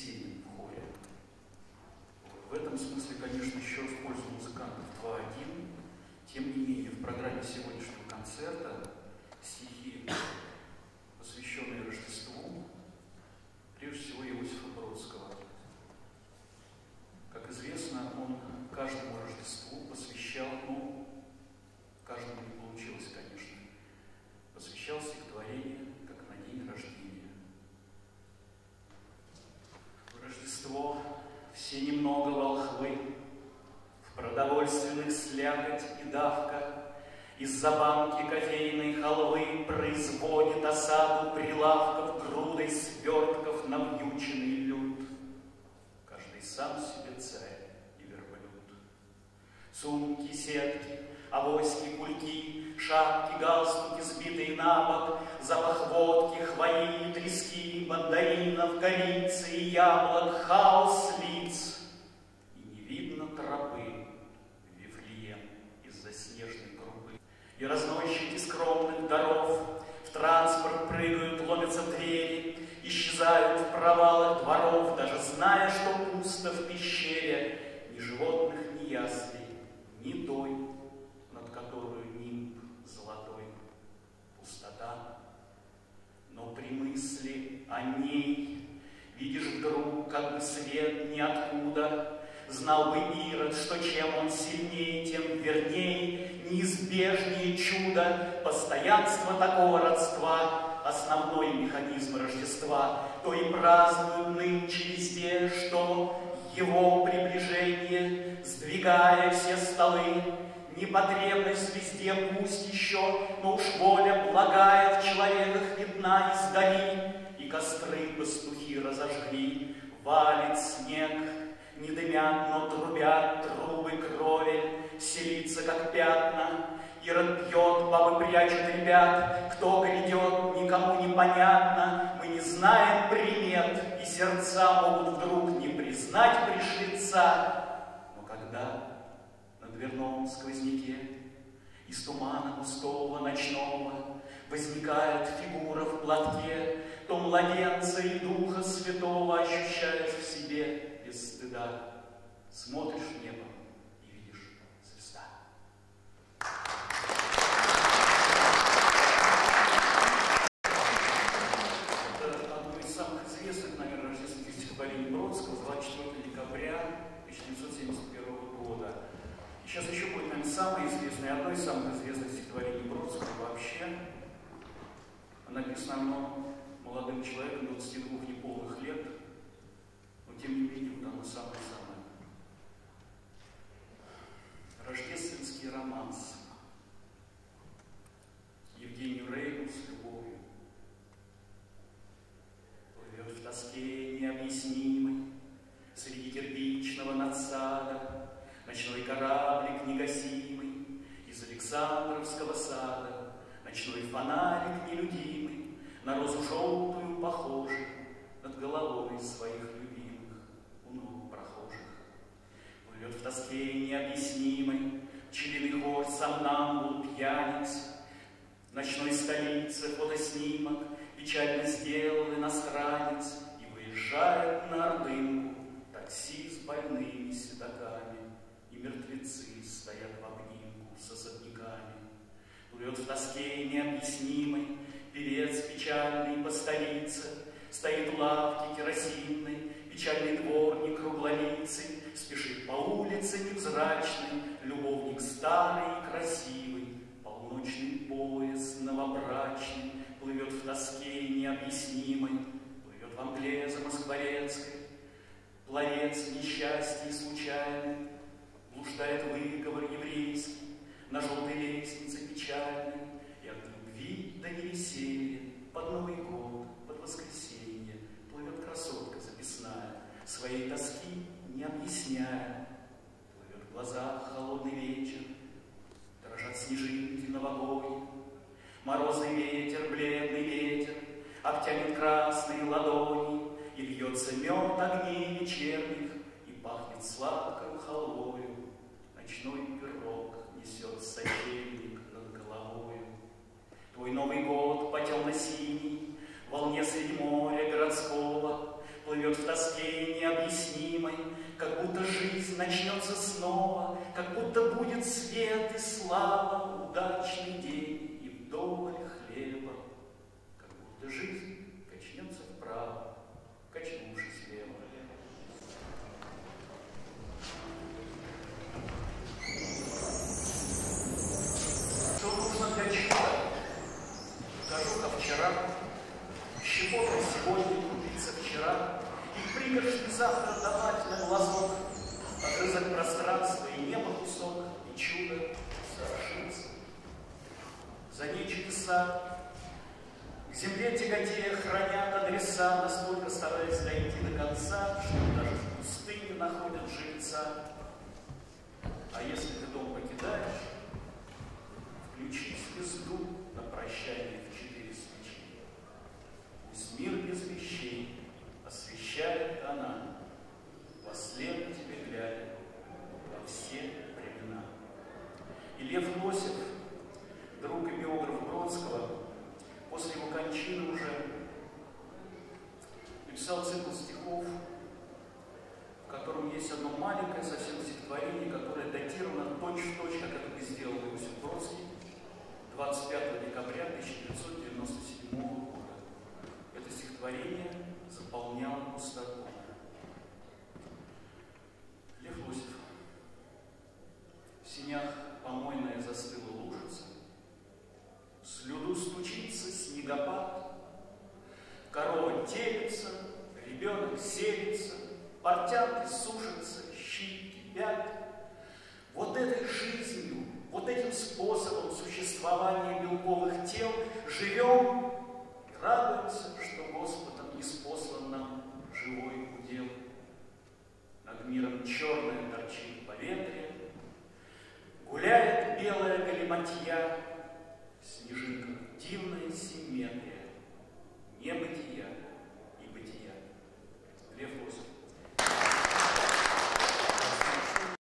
Есенин в хоре. В этом смысле, конечно, еще в пользу музыкантов 2:1. Тем не менее, в программе сегодняшнего концерта стихи, посвященные Рождеству, прежде всего Иосифа Бродского. Как известно, он каждому Рождеству посвящал, каждому не получилось, конечно, посвящал стихотворение как на день рождения. В Рождество все немного волхвы, в продовольственных слякоть и давка, из-за банки кофейной халвы производит осаду прилавков грудой свертков навьюченный люд. Каждый сам себе царь и верблюд. Сумки, сетки, авоськи, кульки, шапки, галстуки, сбитые на бок, запах водки, хвои, трески, мандаринов, корицы и яблок, хаос лиц. И не видно тропы в Вифлеем из-за снежной крупы. И разносчики скромных даров в транспорт прыгают, ломятся двери, исчезают в провалах дворов, даже зная, что пусто в пещере, ни животных, ни яслей, ни той, над которую нимб золотой, пустота. Но при мысли о ней видишь вдруг, как бы свет ниоткуда. Знал бы Ирод, что чем он сильнее, тем верней, неизбежнее чудо, постоянство такого родства, основной механизм Рождества, то и празднуют нынче везде, что его приближение, сдвигая все столы, непотребность везде пусть еще, но уж воля благая в человеках видна издали, и костры пастухи разожгли, валит снег, не дымят, но трубят трубы крови, селится, как пятна. Ирод пьет, бабы прячут ребят, кто грядет, никому не понятно. Мы не знаем примет, и сердца могут вдруг не признать пришлица. Но когда на дверном сквозняке из тумана густого ночного возникает фигура в платке, то младенца и Духа Святого ощущаешь в себе без стыда. Смотришь в небо и видишь звезда. Это одно из самых известных, наверное, рождественских стихотворений Бродского, 24 декабря 1971 года. И сейчас еще будет, наверное, самое известное, одно из самых известных стихотворений Бродского вообще. Написано оно молодым человеком 22 неполных лет, но тем не менее вот оно самое-самое. Рождественский романс. Евгению Рейну с любовью. Плывет в тоске необъяснимой среди кирпичного надсада ночной кораблик негасимый из Александровского сада, ночной фонарик нелюдимый, на розу желтую похожий, над головой своих любимых у ног прохожих. Плывет в тоске необъяснимой пчелиный хор сомнамбул пьяниц, в ночной столице фотоснимок печально сделал иностранец, и выезжает на Ордынку такси с больными седоками, и мертвецы стоят в обнимку с особняками. Плывет в тоске необъяснимой певец печальный по столице, стоит в лавке керосинной, печальный дворник круглолицый, спешит по улице невзрачной, любовник старый и красивый, полночный поезд новобрачный плывет в тоске необъяснимой, плывет в мгле замоскворецкой, пловец несчастья случайный, блуждает выговор еврейский на желтой лестнице печальной, и от любви до невеселья под Новый год, под воскресенье плывет красотка записная, своей тоски не объясняя. Плывет в глазах холодный вечер, дрожат снежинки новогодние, морозный ветер, бледный ветер обтянет красные ладони, и льется мед огней вечерних, и пахнет сладкою халвою, ночной пирог несет сочельник над головою. Твой Новый год по темно-синей волне средь моря городского плывет в тоске жизнь начнется снова, как будто будет свет и слава, удачный день и вдоволь хлеба, как будто жизнь качнется вправо, качнувшись влево. Что нужно для чуда? Кожуха вчера, щепотка сегодня, крупица вчера, и пригоршни завтра давать на глазок, огрызок пространства и небо кусок, и чудо совершится. За ней чудеса, к земле тяготея хранят адреса, настолько стараясь дойти до конца, что даже в пустыне находят жильца. А если ты дом покидаешь, включи звезду на прощание в 4 свечи. Пусть мир без вещей освещает она, во след тебе глядя во все времена. И Лев Лосев, друг и биограф Бродского, после его кончины уже написал цикл стихов, в котором есть одно маленькое совсем стихотворение, которое датировано точь-в-точь, как это сделал Иосиф Бродский, 25 декабря 1997 года. Это стихотворение заполняло пустоту. Лев Лосев. В синях помойная застыла лужица, в слюду стучится снегопад, корова телится, ребенок селится, портянки сушатся, щи кипят. Вот этой жизнью, вот этим способом существования белковых тел живем и радуемся, что Господом ниспослан нам живой удел. Над миром черное торчит поветрие, гуляет белая галиматья, в снежинках дивная симметрия.